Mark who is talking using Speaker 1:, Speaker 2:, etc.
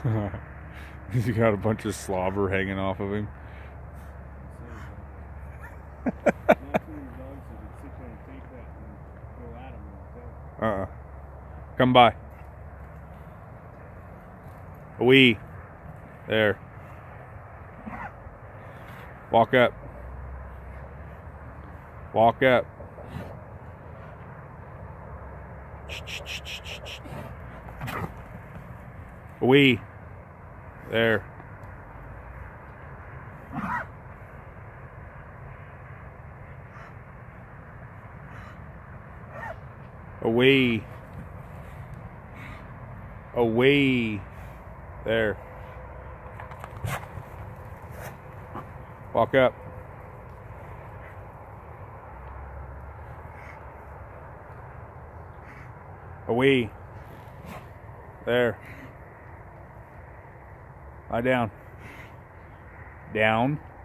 Speaker 1: He's got a bunch of slobber hanging off of him. Come by. Wee. There. Walk up. Walk up. Wee. There. Away. Away. There. Walk up. Away. There. Lie down. Down.